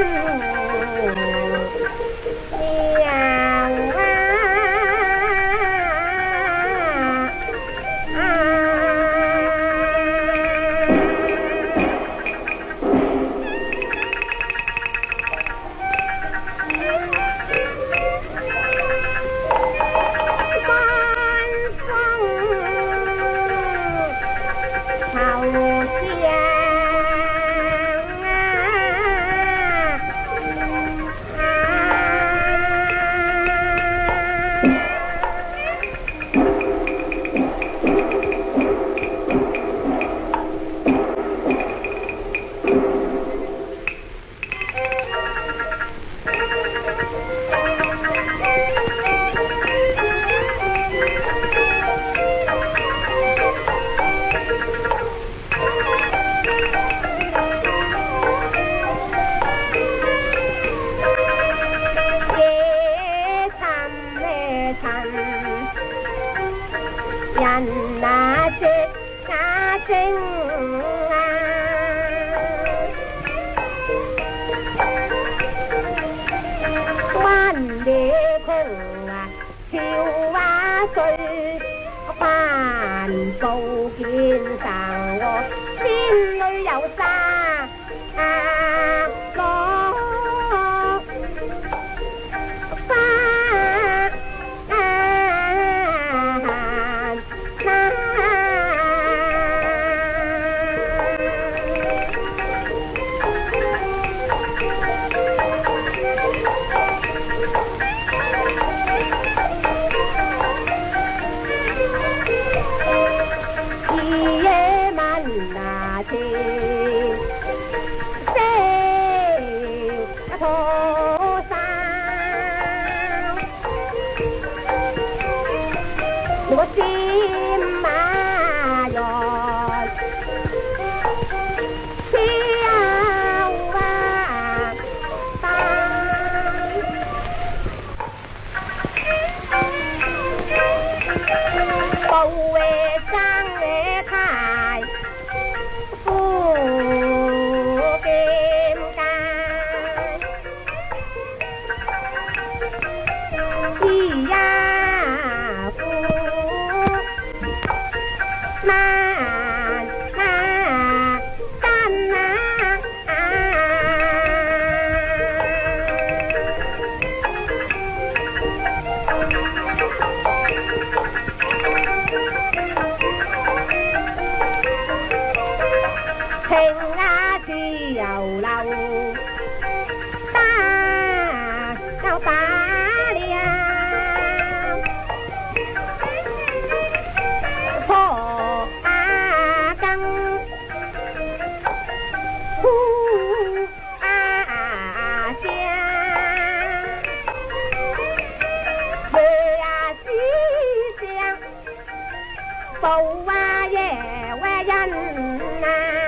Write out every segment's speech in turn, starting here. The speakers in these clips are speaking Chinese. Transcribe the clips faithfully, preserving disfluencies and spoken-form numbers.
人那隻假聲啊，灣野窮啊，潮啊水，帆布見上我仙女有沙啊落花。我心马哟，跳啊荡，步诶张诶开，富金干，咿呀。那那干那情啊自由流，打又打了。步啊夜為人啊，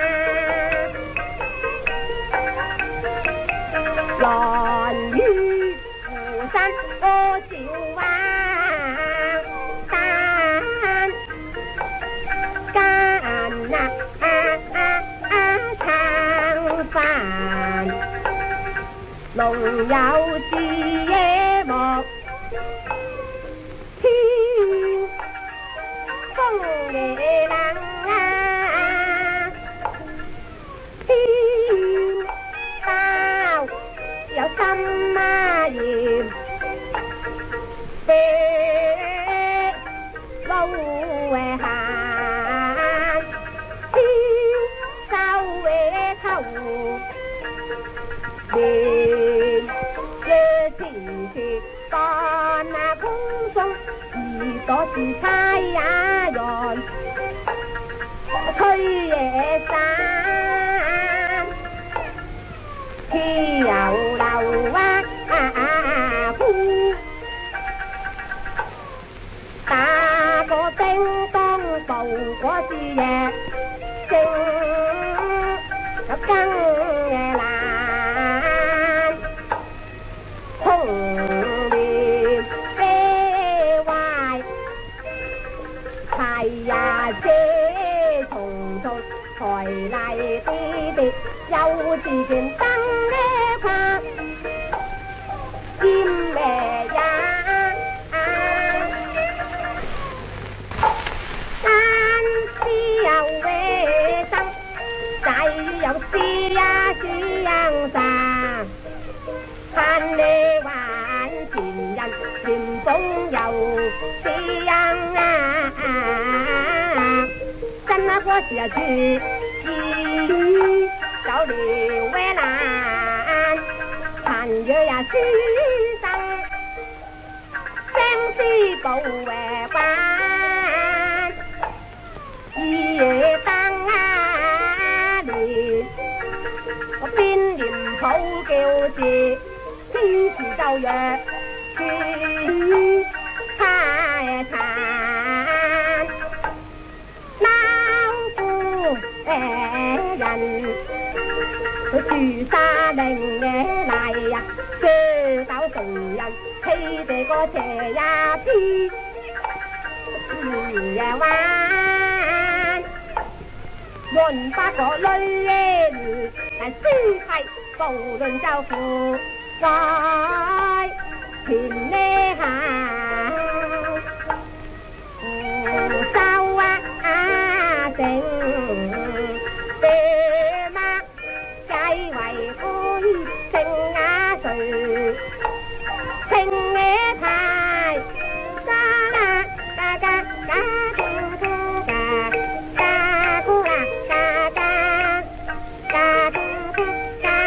蘭於湖山多少啊，但間啊啊啊啊撐飯，龍有志野莫。風野冷啊，天包有心啊鹽，白路誒行，天收誒頭，連夜前前伴那空中。多是太陽吹野山，漂流啊呼，打個叮當步過是夜正有更嘅難，空面係呀，這重重才嚟啲啲，有時段燈呢塊。 有诗呀相散，盼你還前人全風有相啊！真那個時住知走了為難，殘約呀書生相思報為班，夜燈啊連我邊念好叫字，天時就若處太殘，撈夫人佢住沙令嘅嚟呀，射手同人起地個斜呀天夜灣，換八個女兒，但書係無論就負在田呢下，收啊成地乜計為灰剩啊誰情嘅太沙啦嘎嘎嘎嘎嘎嘎咕啦嘎嘎嘎咕嘎。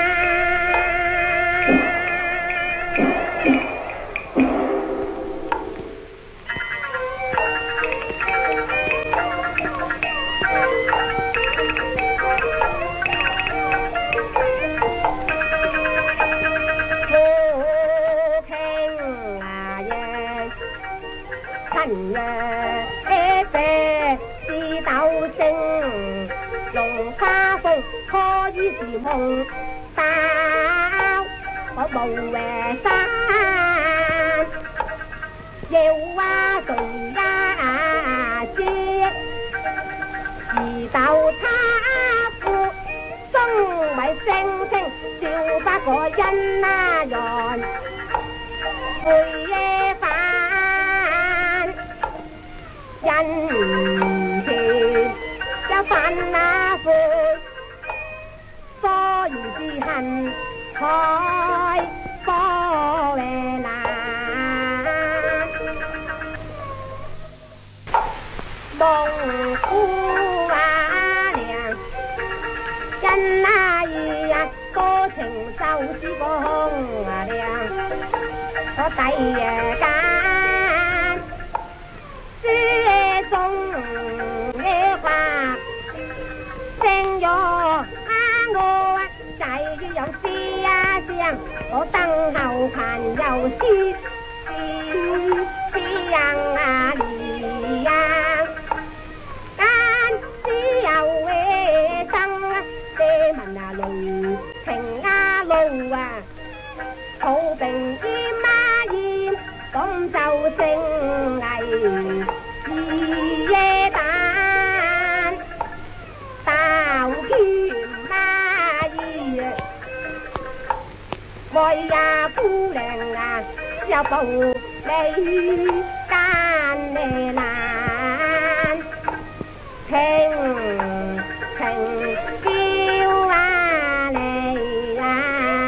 人嘅啡枝豆聲，龍花鳳可於是夢，包我無誒山，要話誰呀知，而豆他夫中為星星，笑不過因那人會夜飯。人前有份那悔，科如之恨，開科為難。夢姑啊娘，因那二日多情就似個空啊娘，我第夜間。中嘅話，聲咗啊我仔有詩啊聲，我等後朋友詩詩詩人啊嚟呀，間詩有嘅生啊，借問啊路情啊路啊，好並煙啊煙，咁就成藝。夜蛋豆甜媽兒，愛呀姑娘啊，有步你間呢難，情情叫啊你啊，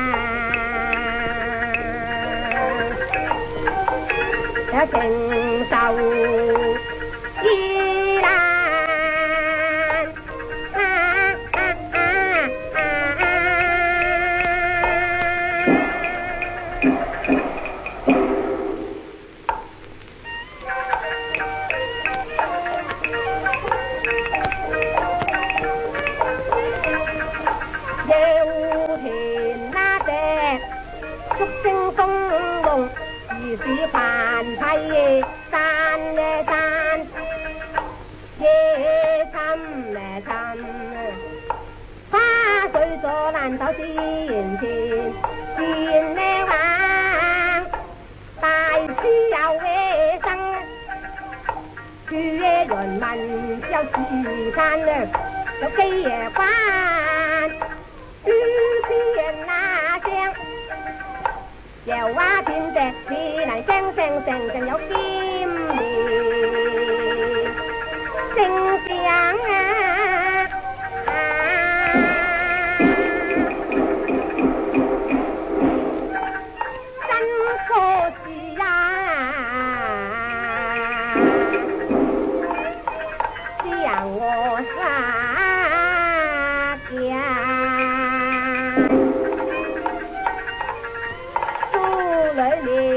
有情受。依然啊啊啊啊有田那隻竹聲風動，如是繁批山嘅山。夜深咧深，花水咗爛豆前前前咧玩，大師有嘅生，住嘅人民有時間咧，有幾夜關，雨邊那聲，又話天石你能聲聲聲聲有尖面。聲響啊啊来面。